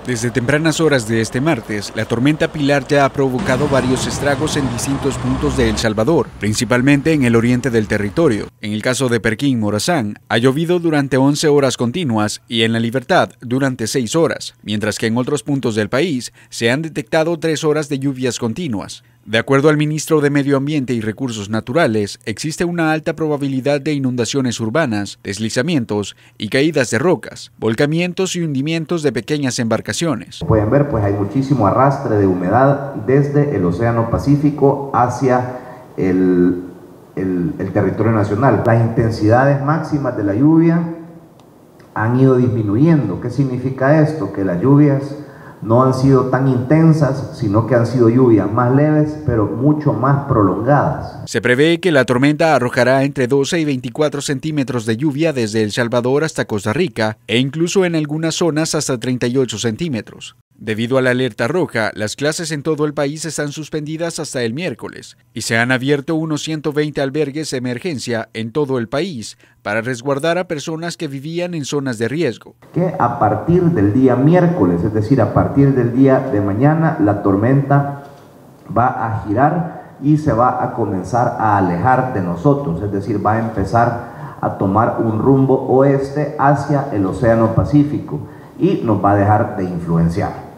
Desde tempranas horas de este martes, la tormenta Pilar ya ha provocado varios estragos en distintos puntos de El Salvador, principalmente en el oriente del territorio. En el caso de Perquín, Morazán, ha llovido durante 11 horas continuas y en La Libertad durante 6 horas, mientras que en otros puntos del país se han detectado 3 horas de lluvias continuas. De acuerdo al ministro de Medio Ambiente y Recursos Naturales, existe una alta probabilidad de inundaciones urbanas, deslizamientos y caídas de rocas, volcamientos y hundimientos de pequeñas embarcaciones. Pueden ver, hay muchísimo arrastre de humedad desde el Océano Pacífico hacia el territorio nacional. Las intensidades máximas de la lluvia han ido disminuyendo. ¿Qué significa esto? Que las lluvias no han sido tan intensas, sino que han sido lluvias más leves, pero mucho más prolongadas. Se prevé que la tormenta arrojará entre 12 y 24 centímetros de lluvia desde El Salvador hasta Costa Rica e incluso en algunas zonas hasta 38 centímetros. Debido a la alerta roja, las clases en todo el país están suspendidas hasta el miércoles y se han abierto unos 120 albergues de emergencia en todo el país para resguardar a personas que vivían en zonas de riesgo. Que a partir del día miércoles, es decir, a partir del día de mañana, la tormenta va a girar y se va a comenzar a alejar de nosotros, es decir, va a empezar a tomar un rumbo oeste hacia el Océano Pacífico y nos va a dejar de influenciar.